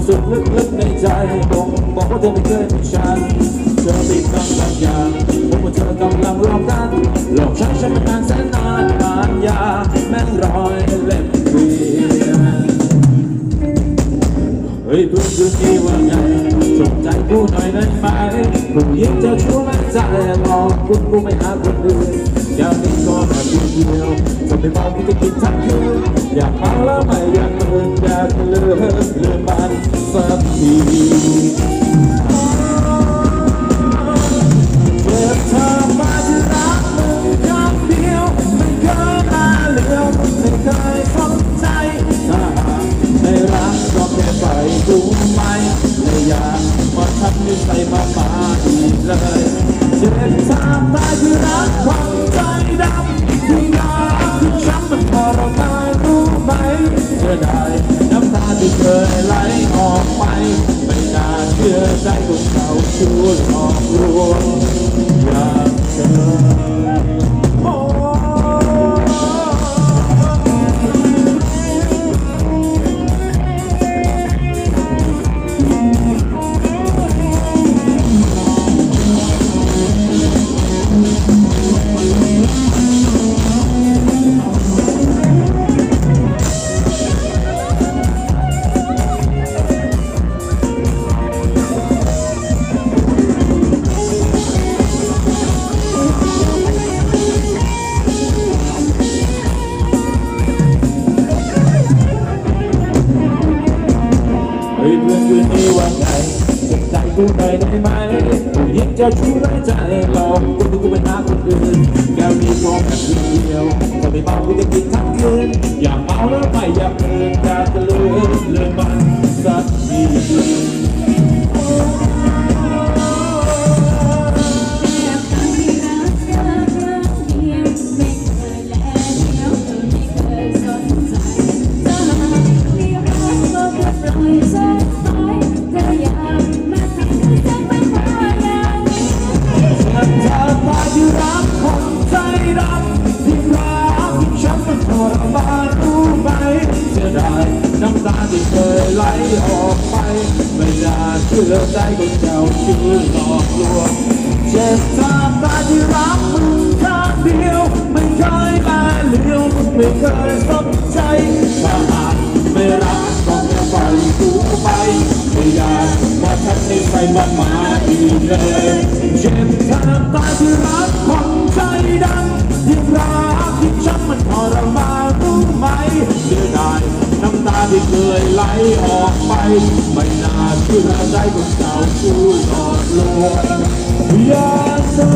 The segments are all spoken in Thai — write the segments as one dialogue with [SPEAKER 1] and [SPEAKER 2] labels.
[SPEAKER 1] สุดลึกๆในใจบ่งบอกว่าเธอไม่เคยมีฉันเธอปิดบังบางอย่างผมว่าเธอกำลังหลอกกันหลอกฉันมานานแสนนานผ่านยาแม่งรอยเล่มเวียนเฮ้ยเพื่อนคืนนี้ว่าไงสนใจกูหน่อยได้ไหมผู้หญิงเจ้าชู้ไม่ใจหลอกกูไม่หาคนอื่นอยากมีก็แบบเดียวจะไม่บอกกูจะกินทั้งคืนอยากเมาแล้วไม่อยากตื่นอยากลืมมันสักทีเจ็บเธอมาที่รักมึงคำเดียวไม่เคยมาเลี้ยวไม่เคยสนใจถ้าหากไม่รักก็แค่ไปดูไม่อยากมาทำนิสัยมาอีกเลยเจ็บทำได้ที่รักความใจดำที่รักที่ช้ำมันทรมานรู้ไหมเสียดายน้ำตาที่เคยไหลออกไปไม่น่าเชื่อใจคนเก่าชู้หลอกลวงอย่างเธอกูหน่อยได้ไหมผู้หญิงเจ้าชู้ไร้ใจหลอกกูไปหาคนอื่นแก้วนี้พร้อมแบบเดียวจะไม่เมากูจะกินทั้งคืนอยากเมาแล้วไม่อยากตื่นอยากจะลืมมันสักทีที่รักคนใจดำที่รักที่ฉันมันทรมานรู้ไหมเสียดายน้ำตาที่เคยไหลออกไปไม่น่าเชื่อใจคนเจ้าชู้หลอกลวงเจ็บทำตาที่รักมึงข้างเดียวไม่เคยมาเลี้ยวไม่เคยสนใจถ้าหากไม่รักก็แค่ปล่อยกูไปไม่อยากว่าฉันไม่ใส่มาอีกเลยเจ็บทำตาที่รักคนใจดำที่รักที่ฉันมันทรมานรู้ไหมเสียดายน้ำตาที่เคยไหลออกไปไม่น่าเชื่อใจคนเจ้าชู้หลอกลวงอย่าเธอ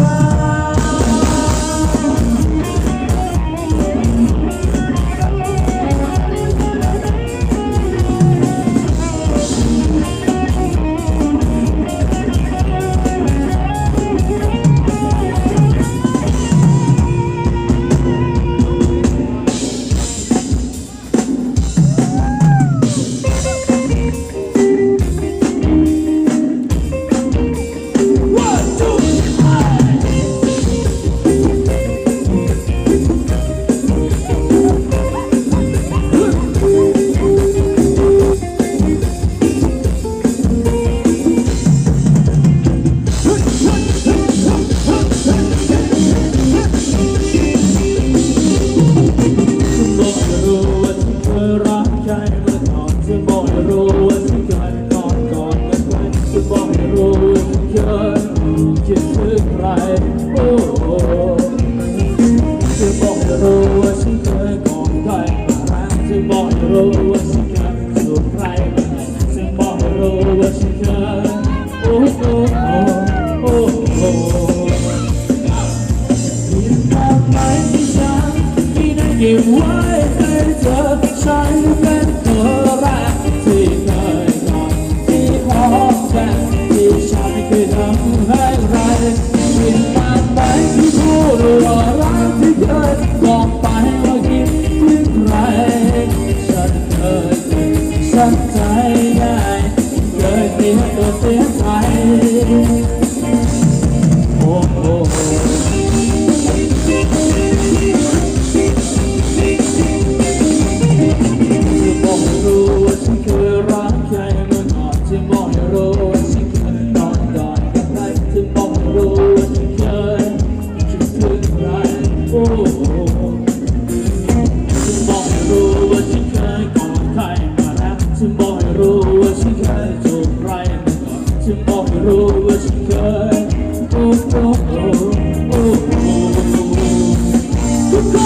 [SPEAKER 1] ว่าฉันเคยจูบใครมาก่อนฉันบอกไม่รู้ว่าฉันเคยโอ้โอ้โอ้โอ้โอ้ทุกคน